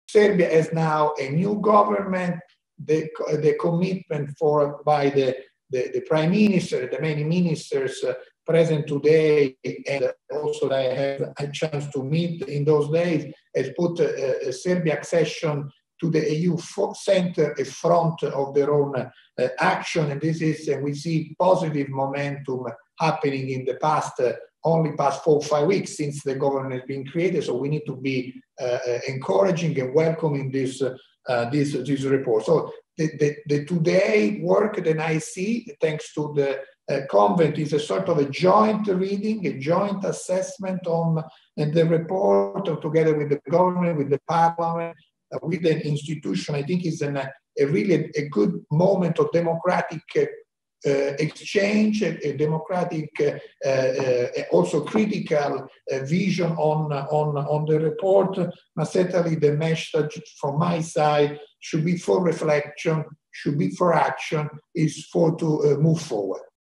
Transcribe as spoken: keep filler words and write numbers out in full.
Serbia has now a new government. The, the commitment for by the, the, the prime minister, the many ministers uh, present today, and also I have a chance to meet in those days, has put uh, Serbia accession to the E U center a front of their own uh, action, and this is, and we see positive momentum happening in the past, uh, only past four or five weeks since the government has been created. So we need to be uh, encouraging and welcoming this uh, uh, this this report. So the, the, the today work that I see, thanks to the uh, convent, is a sort of a joint reading, a joint assessment on and the report, together with the government, with the parliament, uh, with an institution. I think is an, a really a good moment of democratic uh, Uh, exchange, a, a democratic, uh, uh, also critical uh, vision on, on, on the report. But certainly the message from my side should be for reflection, should be for action, is for to uh, move forward.